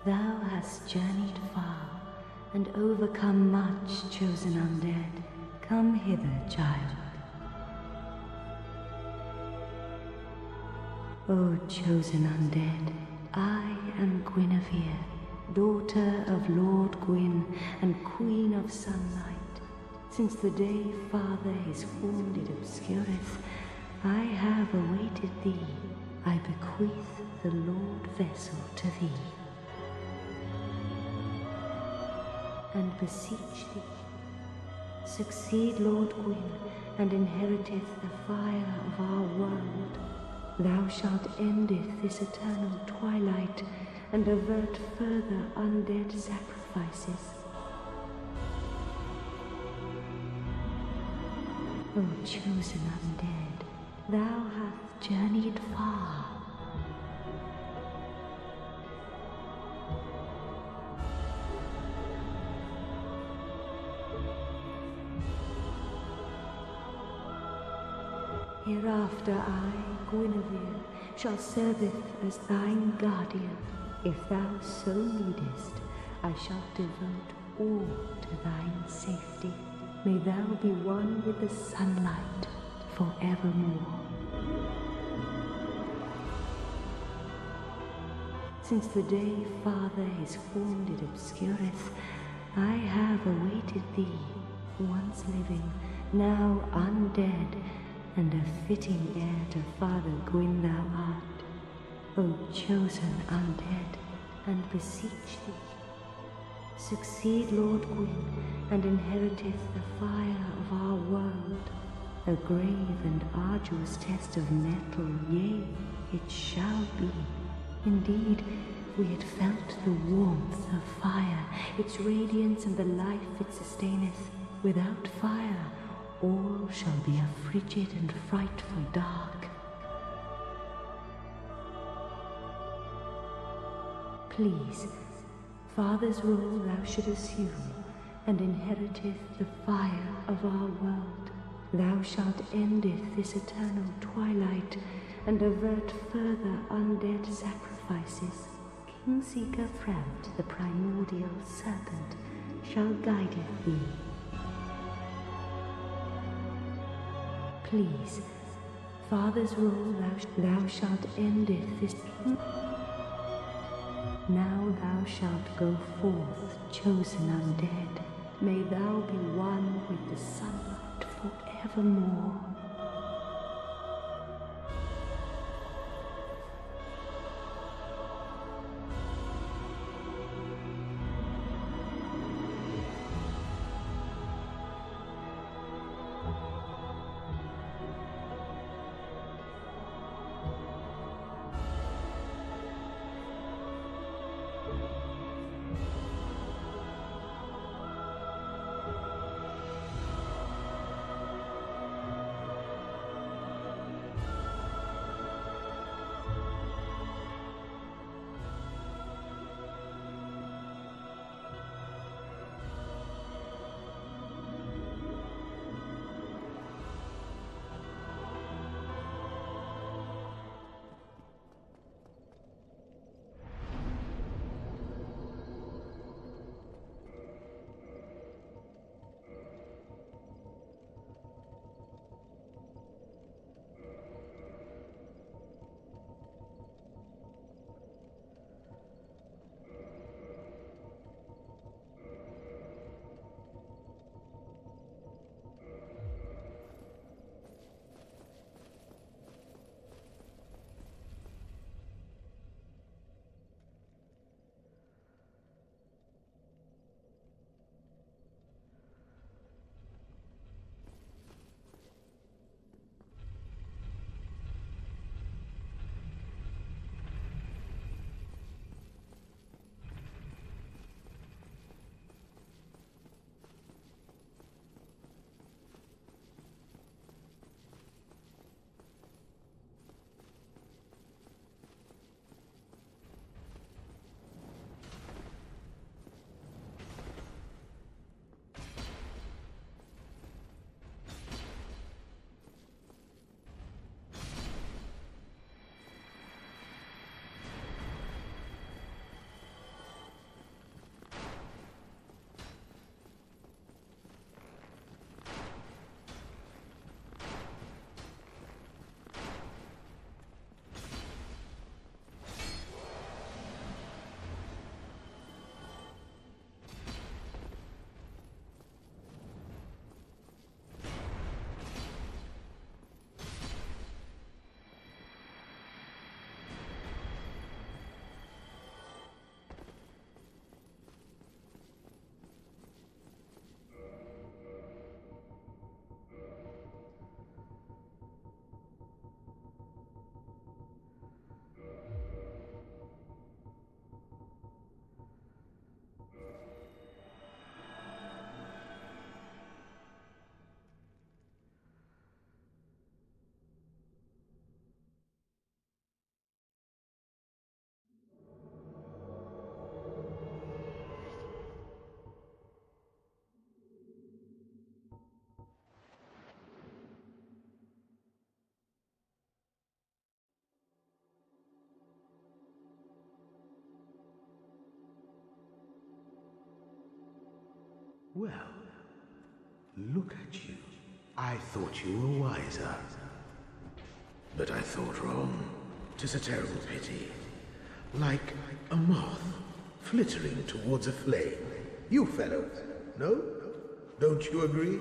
Thou hast journeyed far, and overcome much, chosen undead. Come hither, child. O chosen undead, I am Guinevere, daughter of Lord Gwyn and Queen of Sunlight. Since the day Father his form did obscureth, I have awaited thee. I bequeath the Lord vessel to thee, and beseech thee, succeed Lord Gwyn, and inheriteth the fire of our world. Thou shalt endeth this eternal twilight, and avert further undead sacrifices. O chosen undead, thou hast journeyed far. Hereafter I, Guinevere, shall serveth as thine guardian. If thou so needest, I shall devote all to thine safety. May thou be one with the sunlight forevermore. Since the day Father his form did obscureth, I have awaited thee, once living, now undead, and a fitting heir to Father Gwyn thou art. O chosen undead, and beseech thee, succeed Lord Gwyn, and inheriteth the fire of our world. A grave and arduous test of metal, yea, it shall be. Indeed, we had felt the warmth of fire, its radiance and the life it sustaineth. Without fire, all shall be a frigid and frightful dark. Please, Father's role thou should assume, and inheriteth the fire of our world. Thou shalt endeth this eternal twilight, and avert further undead sacrifices. King Seeker Frout, the primordial serpent, shall guideth thee. Please, Father's role thou shalt endeth this. Now thou shalt go forth, chosen undead. May thou be one with the sunlight forevermore. Well, look at you. I thought you were wiser. But I thought wrong. 'Tis a terrible pity. Like a moth flittering towards a flame. You fellows, no? Don't you agree?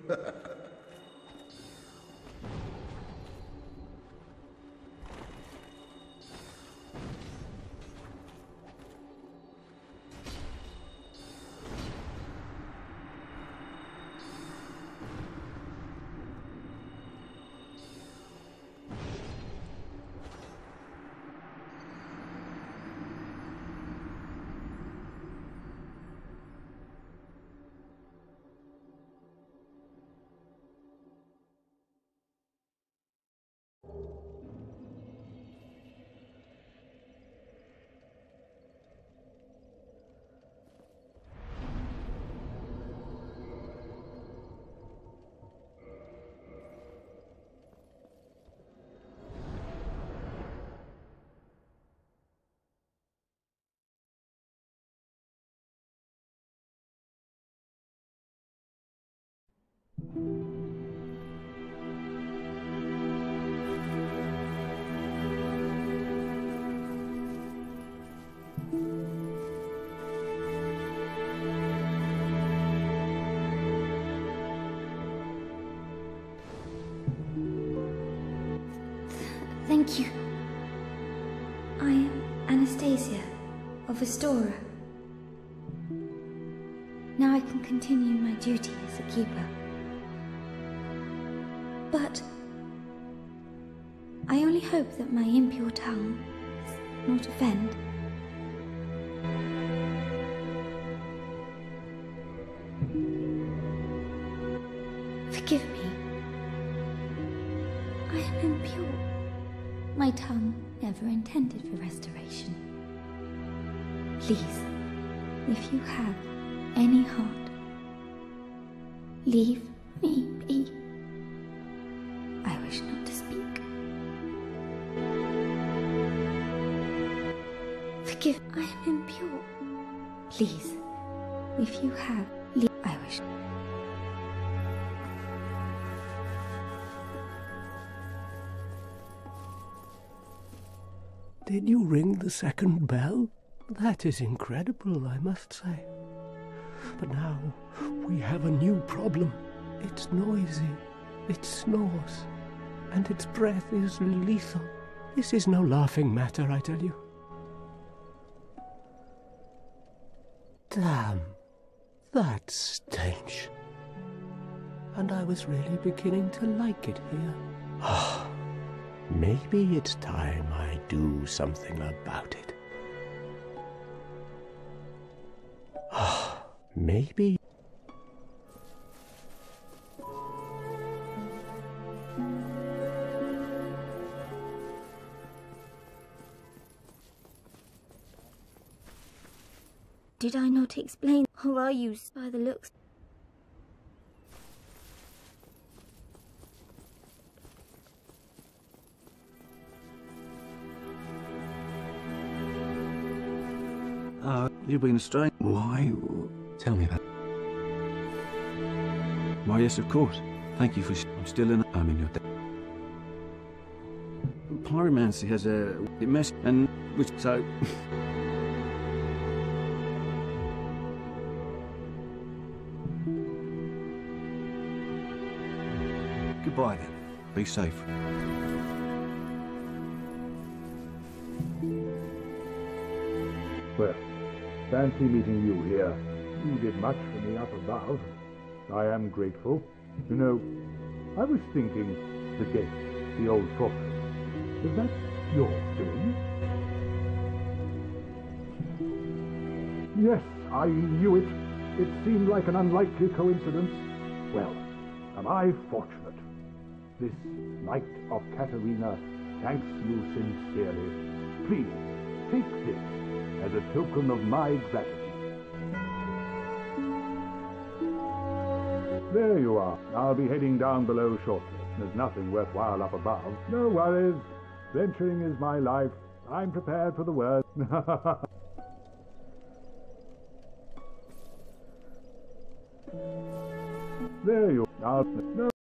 Thank you. I am Anastasia of Astora. Now I can continue my duty as a keeper. But I only hope that my impure tongue does not offend. Forgive me. I am impure. My tongue never intended for restoration. Please, if you have any heart, leave me be. I wish not to speak. Forgive, I am impure. Please, if you have, leave. I wish. Did you ring the second bell? That is incredible, I must say. But now we have a new problem. It's noisy, it snores, and its breath is lethal. This is no laughing matter, I tell you. Damn, that stench. And I was really beginning to like it here. Ah. Maybe it's time I do something about it. Maybe... Did I not explain, or are you, by the looks? You've been astray. Why? Tell me that. Why, yes, of course. Thank you for... I'm still in... I'm in your debt. Pyromancy has a mess, and... which... so... Goodbye, then. Be safe. Well, fancy meeting you here. You did much for me up above. I am grateful. You know, I was thinking the gate, the old fortress. Is that your doing? Yes, I knew it. It seemed like an unlikely coincidence. Well, am I fortunate? This Knight of Katarina thanks you sincerely. Please, take this as a token of my gratitude. There you are. I'll be heading down below shortly. There's nothing worthwhile up above. No worries. Venturing is my life. I'm prepared for the worst. there you are. No.